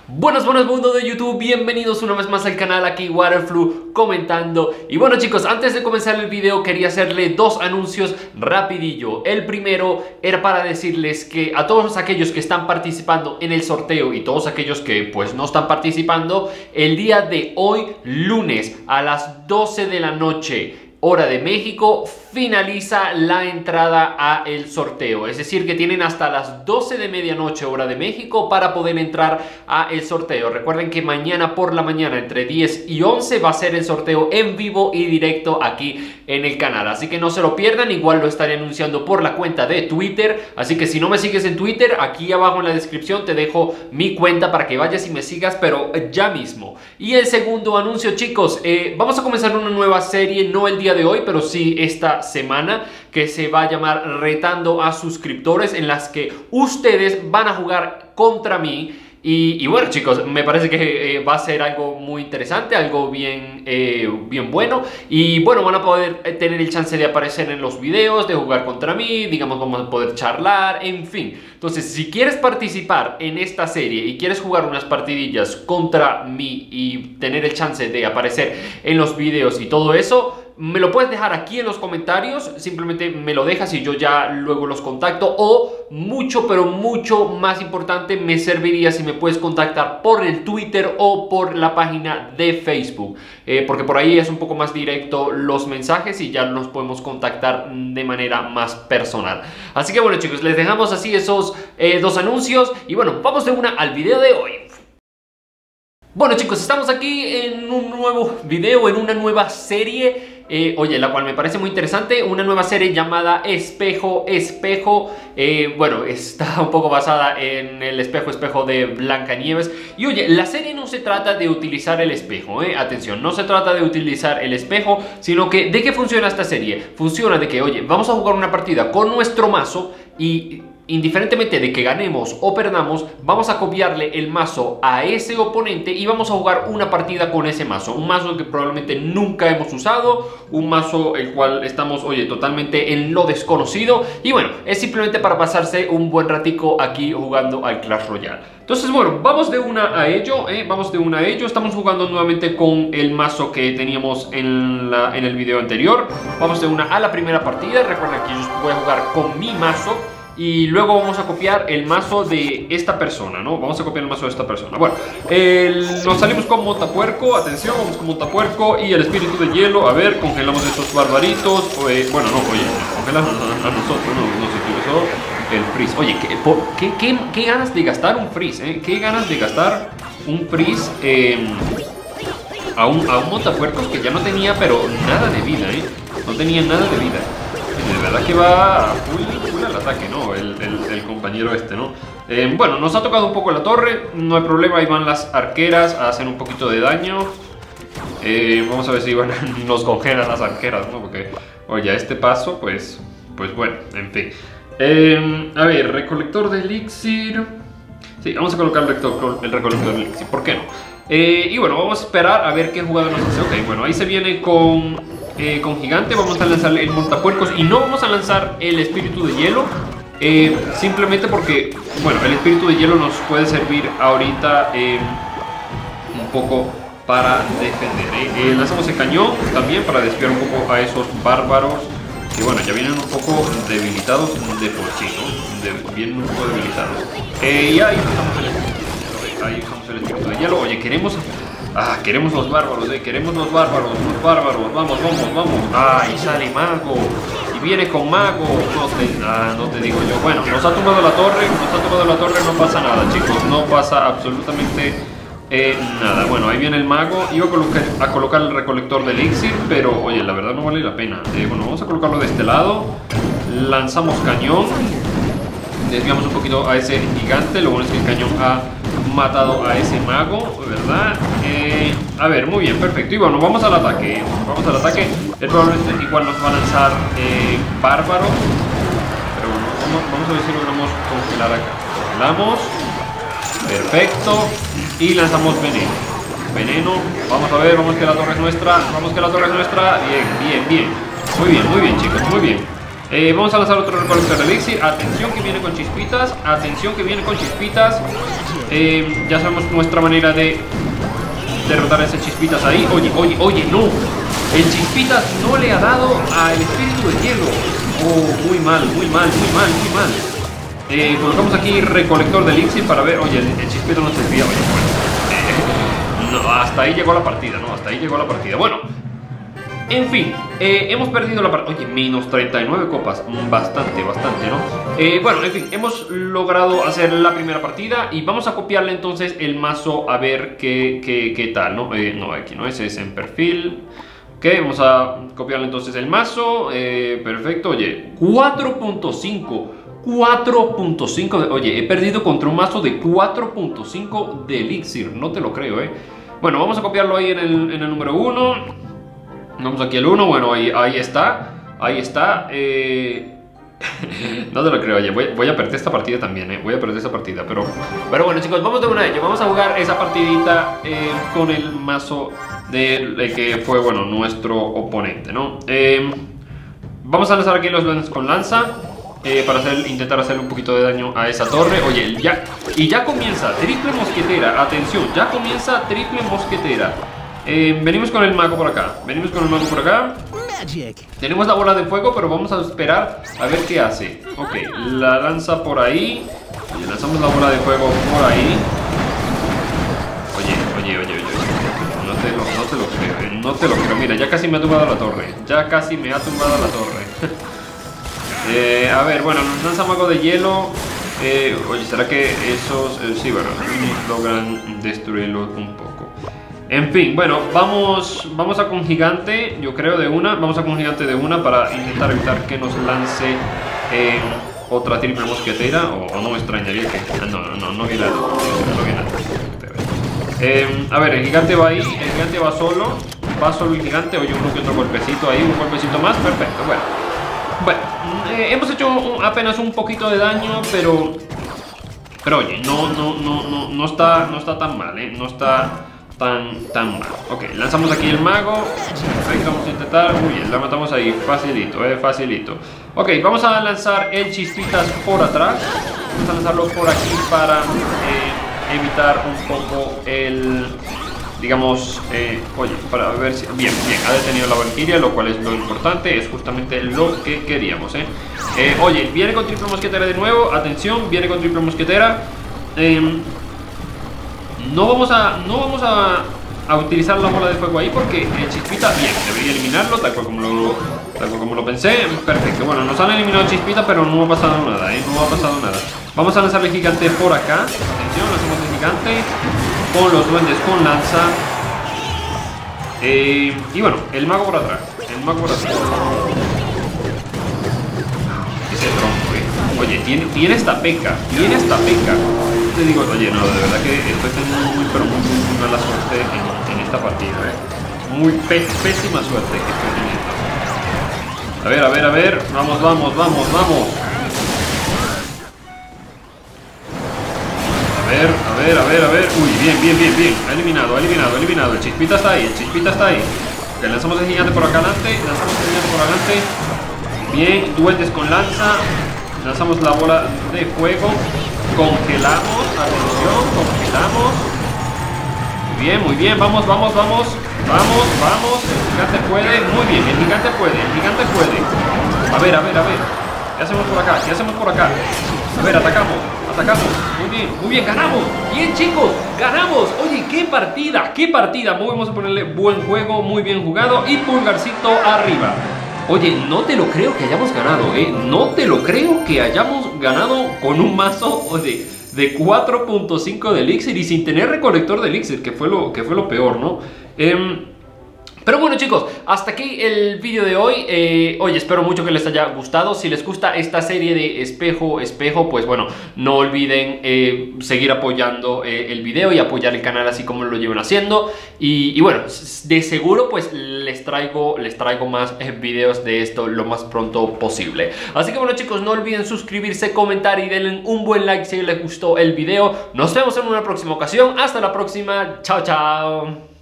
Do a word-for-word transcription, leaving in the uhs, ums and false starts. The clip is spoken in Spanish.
Buenas, buenas mundo de YouTube, bienvenidos una vez más al canal, aquí Waterflu comentando. Y bueno chicos, antes de comenzar el video quería hacerle dos anuncios rapidillo. El primero era para decirles que a todos aquellos que están participando en el sorteo y todos aquellos que pues no están participando, el día de hoy, lunes a las doce de la noche, hora de México, finaliza la entrada a el sorteo. Es decir, que tienen hasta las doce de medianoche hora de México para poder entrar a el sorteo. Recuerden que mañana por la mañana entre diez y once va a ser el sorteo en vivo y directo aquí en el canal. Así que no se lo pierdan, igual lo estaré anunciando por la cuenta de Twitter. Así que si no me sigues en Twitter, aquí abajo en la descripción te dejo mi cuenta para que vayas y me sigas, pero ya mismo. Y el segundo anuncio, chicos, eh, vamos a comenzar una nueva serie, no el día de hoy, pero sí esta semana, que se va a llamar Retando a Suscriptores, en las que ustedes van a jugar contra mí. Y, y bueno chicos, me parece que eh, va a ser algo muy interesante, algo bien, eh, bien bueno. Y bueno, van a poder tener el chance de aparecer en los videos, de jugar contra mí, digamos, vamos a poder charlar, en fin. Entonces, si quieres participar en esta serie y quieres jugar unas partidillas contra mí y tener el chance de aparecer en los videos y todo eso, me lo puedes dejar aquí en los comentarios, simplemente me lo dejas y yo ya luego los contacto. O mucho, pero mucho más importante, me serviría si me puedes contactar por el Twitter o por la página de Facebook, eh, porque por ahí es un poco más directo los mensajes y ya nos podemos contactar de manera más personal. Así que bueno chicos, les dejamos así esos eh, dos anuncios y bueno, vamos de una al video de hoy. Bueno chicos, estamos aquí en un nuevo video, en una nueva serie, eh, oye, la cual me parece muy interesante, una nueva serie llamada Espejo Espejo. eh, Bueno, está un poco basada en el espejo espejo de Blancanieves. Y oye, la serie no se trata de utilizar el espejo, eh, atención, no se trata de utilizar el espejo, sino que ¿de qué funciona esta serie? Funciona de que, oye, vamos a jugar una partida con nuestro mazo y indiferentemente de que ganemos o perdamos, vamos a copiarle el mazo a ese oponente y vamos a jugar una partida con ese mazo. Un mazo que probablemente nunca hemos usado, un mazo el cual estamos, oye, totalmente en lo desconocido. Y bueno, es simplemente para pasarse un buen ratico aquí jugando al Clash Royale. Entonces bueno, vamos de una a ello, ¿eh? Vamos de una a ello. Estamos jugando nuevamente con el mazo que teníamos en, la, en el video anterior. Vamos de una a la primera partida. Recuerden que yo voy a jugar con mi mazo y luego vamos a copiar el mazo de esta persona, ¿no? Vamos a copiar el mazo de esta persona. Bueno, el, nos salimos con montapuerco. Atención, vamos con montapuerco y el espíritu de hielo. A ver, congelamos estos barbaritos. eh, Bueno, no, oye, congelamos a nosotros. No, no se utilizó el freeze. Oye, ¿qué, por, qué, qué, qué ganas de gastar un freeze, eh? Qué ganas de gastar un freeze eh, a, un, a un montapuercos que ya no tenía, pero nada de vida, ¿eh? No tenía nada de vida. De verdad que va full, full al ataque, ¿no? El, el, el compañero este, ¿no? Eh, bueno, nos ha tocado un poco la torre. No hay problema, ahí van las arqueras a hacer un poquito de daño. eh, Vamos a ver si bueno, nos congelan las arqueras, ¿no? Porque, oye, a este paso, pues, pues bueno, en fin. eh, A ver, recolector de elixir. Sí, vamos a colocar el, recto, el recolector de elixir, ¿por qué no? Eh, y bueno, vamos a esperar a ver qué jugador nos hace. Ok, bueno, ahí se viene con... Eh, con gigante, vamos a lanzar el montapuercos y no vamos a lanzar el espíritu de hielo, eh, simplemente porque, bueno, el espíritu de hielo nos puede servir ahorita eh, un poco para defender. eh. Eh, lanzamos el cañón también para desviar un poco a esos bárbaros que, bueno, ya vienen un poco debilitados de por sí, ¿no? De, vienen un poco debilitados. Eh, y ahí usamos el espíritu de hielo, ahí usamos el espíritu de hielo. Oye, queremos... Ah, queremos los bárbaros, eh, queremos los bárbaros, los bárbaros, vamos, vamos, vamos. Ah, y sale mago, y viene con mago, no te, ah, no te digo yo. Bueno, nos ha tumbado la torre, nos ha tumbado la torre, no pasa nada, chicos, no pasa absolutamente eh, nada. Bueno, ahí viene el mago, iba a colocar, a colocar el recolector de elixir, pero oye, la verdad no vale la pena. Eh, bueno, vamos a colocarlo de este lado, lanzamos cañón, desviamos un poquito a ese gigante, lo bueno es que el cañón ha matado a ese mago, ¿verdad? Eh, a ver, muy bien, perfecto. Y bueno, vamos al ataque. Vamos al ataque. Él probablemente igual nos va a lanzar eh, bárbaro. Pero bueno, vamos, vamos a ver si logramos congelar acá. Congelamos. Perfecto. Y lanzamos veneno. Veneno. Vamos a ver, vamos que la torre es nuestra. Vamos que la torre es nuestra. Bien, bien, bien. Muy bien, muy bien, chicos, muy bien. Eh, vamos a lanzar otro recolector de elixir. Atención que viene con chispitas. Atención que viene con chispitas. eh, ya sabemos nuestra manera de derrotar a ese Chispitas ahí. Oye, oye, oye, no. El Chispitas no le ha dado al espíritu de hielo. Oh, muy mal, muy mal, muy mal, muy mal. Eh, colocamos aquí recolector de elixir para ver. Oye, el, el Chispitas no se desvía. Oye, bueno. Eh, no, hasta ahí llegó la partida, ¿no? Hasta ahí llegó la partida. Bueno. En fin, eh, hemos perdido la partida. Oye, menos treinta y nueve copas. Bastante, bastante, ¿no? Eh, bueno, en fin, hemos logrado hacer la primera partida. Y vamos a copiarle entonces el mazo a ver qué, qué, qué tal, ¿no? Eh, no, aquí no es, es en perfil. Ok, vamos a copiarle entonces el mazo. eh, Perfecto, oye, cuatro punto cinco. cuatro punto cinco. Oye, he perdido contra un mazo de cuatro punto cinco de elixir. No te lo creo, ¿eh? Bueno, vamos a copiarlo ahí en el, en el número uno. Vamos aquí al uno, bueno, ahí, ahí está, ahí está, eh... no te lo creo, oye, voy, voy a perder esta partida también, eh, voy a perder esta partida, pero... Pero bueno chicos, vamos de una de ello, vamos a jugar esa partidita eh, con el mazo de, de que fue, bueno, nuestro oponente, ¿no? Eh, vamos a lanzar aquí los duendes con lanza, eh, para hacer, intentar hacerle un poquito de daño a esa torre, oye, ya, y ya comienza, triple mosquetera, atención, ya comienza triple mosquetera. Eh, venimos con el mago por acá. Venimos con el mago por acá. Tenemos la bola de fuego, pero vamos a esperar a ver qué hace. Ok, la lanza por ahí. Oye, lanzamos la bola de fuego por ahí. Oye, oye, oye, oye. No te lo, no te lo creo, eh. No te lo creo. Mira, ya casi me ha tumbado la torre. Ya casi me ha tumbado la torre. eh, a ver, bueno, nos lanza mago de hielo. Eh, oye, ¿será que esos... Eh, sí, bueno, logran destruirlo un poco? En fin, bueno, vamos, vamos a con gigante, yo creo de una, vamos a con gigante de una para intentar evitar que nos lance eh, otra triple mosquetera, o, o no me extrañaría que... Ah, no, no, no, no viene nada, no viene nada. Eh, a ver, el gigante va ahí, el gigante va solo, va solo el gigante, oye, uno que otro golpecito ahí, un golpecito más, perfecto, bueno. Bueno, eh, hemos hecho un, apenas un poquito de daño, pero... Pero oye, no, no, no, no, no está, no está tan mal, eh, no está... Tan, tan mal. Ok, lanzamos aquí el mago. Perfecto, vamos a intentar. Muy bien, la matamos ahí. Facilito, eh, facilito. Ok, vamos a lanzar el Chispitas por atrás. Vamos a lanzarlo por aquí para eh, evitar un poco el... Digamos, eh, oye, para ver si... Bien, bien, ha detenido la Valkyria, lo cual es lo importante. Es justamente lo que queríamos, eh. eh oye, viene con triple mosquetera de nuevo. Atención, viene con triple mosquetera. Eh... No vamos a, no vamos a, a utilizar la bola de fuego ahí porque el Chispita, bien, debería eliminarlo tal cual como lo, tal cual como lo pensé. Perfecto, bueno, nos han eliminado Chispita, pero no ha pasado nada, ¿eh? No ha pasado nada. Vamos a lanzar el gigante por acá. Atención, lanzamos el gigante con los duendes con lanza. Eh, y bueno, el mago por atrás. El mago por atrás. Ese tronco, ¿eh? Oye, tiene, tiene esta peca, tiene esta peca. Te digo, oye, no, de verdad que estoy teniendo muy, pero muy, muy, muy mala suerte en, en esta partida, ¿eh? Muy pé pésima suerte que estoy teniendo. A ver, a ver, a ver. Vamos, vamos, vamos, vamos. A ver, a ver, a ver, a ver. Uy, bien, bien, bien, bien. Ha eliminado, ha eliminado, ha eliminado. El Chispita está ahí, el Chispita está ahí. Ok, lanzamos el gigante por acá adelante. Lanzamos el gigante por adelante. Bien, duendes con lanza. Lanzamos la bola de fuego. Congelamos, atención, congelamos. Muy bien, muy bien, vamos, vamos, vamos. Vamos, vamos, el gigante puede. Muy bien, el gigante puede, el gigante puede. A ver, a ver, a ver. ¿Qué hacemos por acá? ¿Qué hacemos por acá? A ver, atacamos, atacamos. Muy bien, muy bien, ganamos. Bien, chicos, ganamos. Oye, qué partida, qué partida. Vamos a ponerle buen juego, muy bien jugado. Y pulgarcito arriba. Oye, no te lo creo que hayamos ganado, ¿eh? No te lo creo que hayamos ganado con un mazo de, de cuatro punto cinco de elixir y sin tener recolector de elixir, que fue lo, que fue lo peor, ¿no? Eh... Pero bueno chicos, hasta aquí el vídeo de hoy. eh, Oye, espero mucho que les haya gustado. Si les gusta esta serie de espejo, espejo, pues bueno, no olviden eh, seguir apoyando eh, el video y apoyar el canal así como lo llevan haciendo. Y, y bueno, de seguro pues les traigo, les traigo más eh, videos de esto lo más pronto posible. Así que bueno chicos, no olviden suscribirse, comentar y denle un buen like si les gustó el video. Nos vemos en una próxima ocasión. Hasta la próxima, chao chao.